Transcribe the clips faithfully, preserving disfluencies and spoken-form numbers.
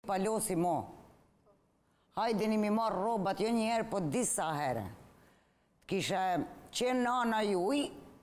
palosi mo. Hajdeni mi marrë robat, jo një herë, po disa herë. Kisha qenë nana juj,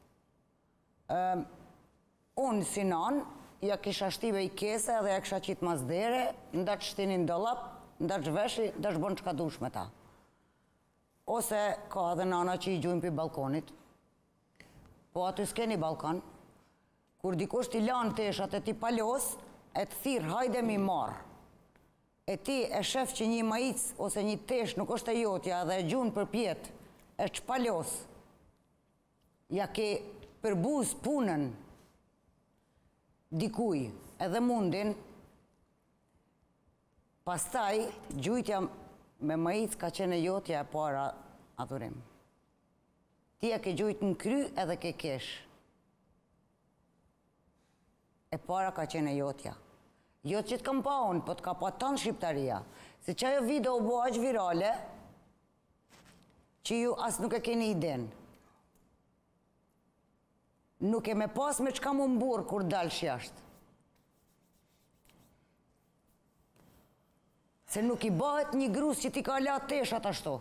unë si nanë, ja kisha shtive i kese dhe ja kisha qitë mazdere, nda që shtinin dolap, nda që veshi, nda që bënë që ka dush me ta. Ose ka edhe nana që i gjujnë për balkonit, po aty s'keni balkon, kur dikush t'i lanë teshat e ti palos, e të thirë, hajde mi marë. E ti e shef që një majic ose një tesh nuk është e jotja dhe e gjunë për pjetë, e që palos, ja ke përbuz punën dikuj edhe mundin, pastaj gjujtja me majic ka qenë e jotja e para adhurim. Ti e ke gjujt në kry edhe ke kesh. E para ka qenë e jotja. Jo që të kam pa unë, po të ka pa tanë shqiptaria. Se që ajo video u bo aqë virale, që ju asë nuk e keni iden. Nuk e me pas me qka mu mburë kur dalë shjashtë. Se nuk i bëhet një grus që ti ka la teshat ashtu.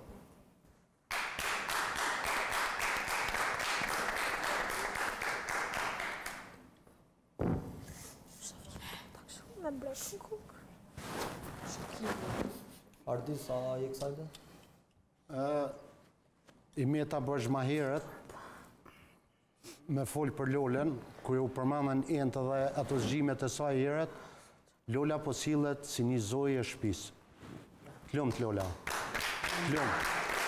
Ardi, sa je kësajte? I me ta bësh ma herët, me folë për Lolen, kër u përmanën entë dhe ato zgjimet e saj herët, Lola po sillet si një zojë e shtëpisë. Lumt Lola. Lumt.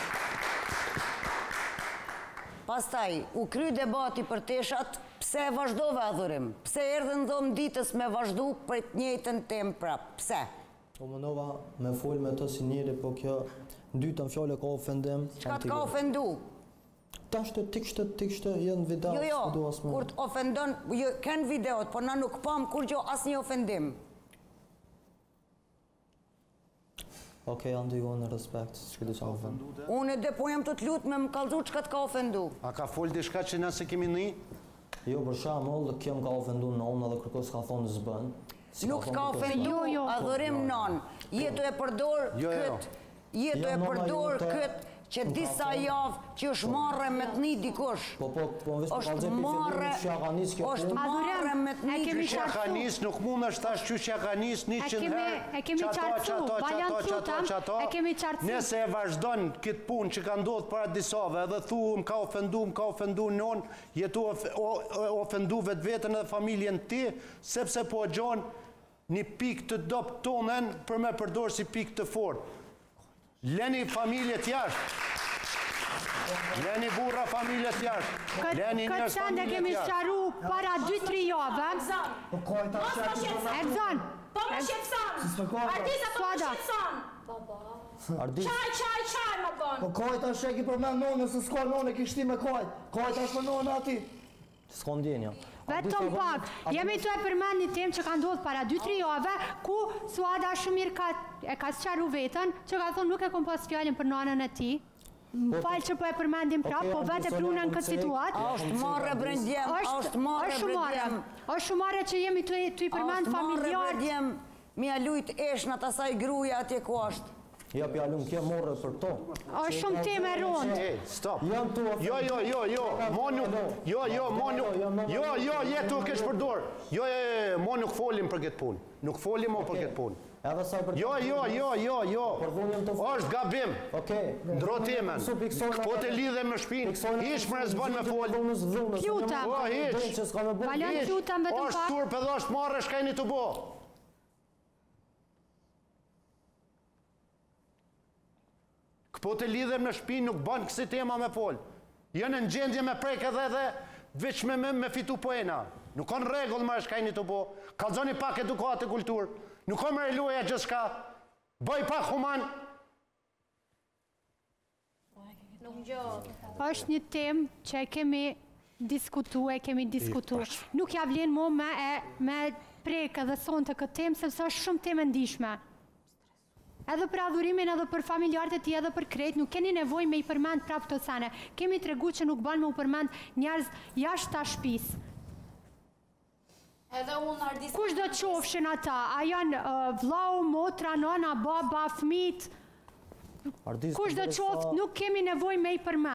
Pastaj, u kry debati për teshat, pse e vazhdove adhurim? Pse erdhe në dhomë ditës me vazhdu për të njëjtën temë prap? Pse? Po mënova me folë me të si njëri, po kjo dytën fjole ka ofendim. Qka të ka ofendu? Ta shtë, tik shtë, tik shtë, jenë video. Jo, jo, kur të ofendon, kënë videot, po na nuk pam kur gjo asë një ofendim. Oke, janë dy në respekt, që di qa ofendu. Unë e dhe po jam të të lutë me më kalzu qka të ka ofendu. A ka folë dishka që nëse kemi një? Jo, për shamull, kjo më ka ofendu në unë edhe kërkos ka thonë zbën. Nuk ka ofendu, adhurim non. Jetu e përdor këtë, jetu e përdor këtë që disa javë që është marrë me të një dikush. Po, po, po, në vishë është marrë, është marrë me të një dikush. Qyshja ka njës, nuk mund është tash qyshja ka njës një qënë herë. E kemi qartësu, bajan tutam, e kemi qartësu. Nese e vazhdojnë këtë punë që ka ndodhë para disave, edhe thu, më ka ofendu, më ka ofendu non, jetu ofendu vetë vetën edhe familjen ti, sepse po gjonë një pikë të dopë tonën për me përdorë si pikë të fortë. Leni familje t'jashtë. Leni burra familje t'jashtë. Këtë qëndë e kemi sharu para dy tri javë. Erzon. Po më shqetëson. Ardisa, po më shqetëson. Qaj, qaj, qaj më bon. Po kajta sheki për me nonë, se s'ka nonë e kishti me kajt. Kajta është me nonë ati. S'ka ndjenja. Vetëm pak, jemi të e përmen një temë që ka ndodhë para dy tri jave, ku Suada Shumir e ka sëqaru vetën, që ka thonë nuk e kom pas fjallin për nanën e ti. Më falë që po e përmendim prapë, po vetë e pruna në këtë situatë. Ashtë marrë brendjem, ashtë marrë brendjem. Ashtë shumare që jemi të i përmend familjartë. Ashtë marrë brendjem, mi a lujtë eshnat asaj gruja atje ku ashtë. Ja, për jalum, kje morë për to. Ashtë shumë teme rondë. Stop. Jo, jo, jo, jo, monu, jo, jo, monu, jo, jo, jetu kesh përdor. Jo, jo, jo, mo nuk folim për këtë punë. Nuk folim o për këtë punë. Jo, jo, jo, jo, jo. Ashtë gabim. Ndrotimen. Po të lidhe më shpinë. Ish më rezbon me folë. Pjutam. O, ish. Valon pjutam vetëm pak. Ashtë turp edhe ashtë marrë e shkajni të bo. Po të lidhem në shpinë nuk banë kësi tema me folë. Jënë në gjendje me prejkë edhe dhe veç me me me fitu poena. Nuk kanë regull më e shkajni të bo. Kalzoni pak edukat e kulturë. Nuk kanë më reluja gjithë shka. Bëj pak human. Nuk gjohë. është një temë që e kemi diskutu, e kemi diskutu. Nuk ja vlen mo me, me prejkë dhe sonë të këtë temë, sepse është shumë temë ndishme. Edhe për adhurimin, edhe për familjarët e ti, edhe për krejt, nuk keni nevoj me i përmend prapë të sene. Kemi të regu që nuk banë me u përmend njerëz jashtë ta shpis. Edhe unë Ardis. Kush do të qofshin ata? A janë uh, vllau, motra, nona, baba, fëmijët? Ardis, Kush do të qoftë, nuk kemi nevojë me i përmend.